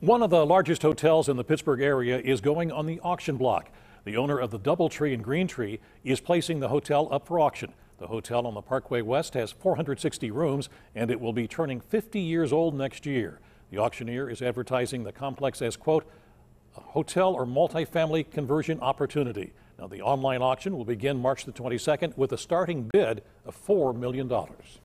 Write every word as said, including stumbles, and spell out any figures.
One of the largest hotels in the Pittsburgh area is going on the auction block. The owner of the DoubleTree and Greentree is placing the hotel up for auction. The hotel on the Parkway West has four hundred sixty rooms, and it will be turning fifty years old next year. The auctioneer is advertising the complex as, quote, a hotel or multifamily conversion opportunity. Now, the online auction will begin March the twenty-second with a starting bid of four million dollars.